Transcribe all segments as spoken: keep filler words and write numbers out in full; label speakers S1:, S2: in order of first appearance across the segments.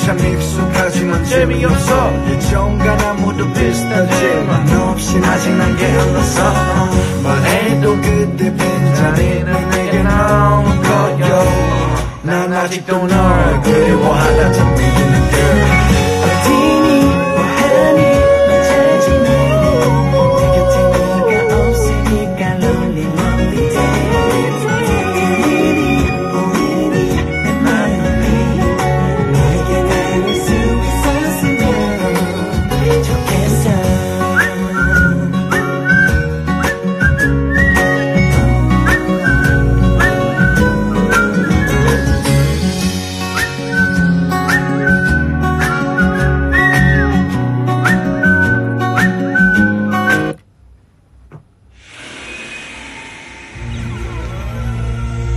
S1: 참 익숙하지만 재미없어. 예전과 나 모두 비슷하지만 너 없인 아직 난 게을렀어. 말해도 그때 빈자리는 내게 나오는 거요. 난 아직도 널 그리워하다 참 믿는 girl.
S2: 어디니 뭐하니 넌 잘 지내니 내 곁에 네가 없으니까 lonely lonely day. 들리니 보이니 내 맘이 너에게 닿을 수 있었으면 좋겠어.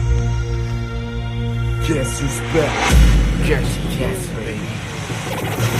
S1: Guess who's back?
S3: Guess, yes, baby.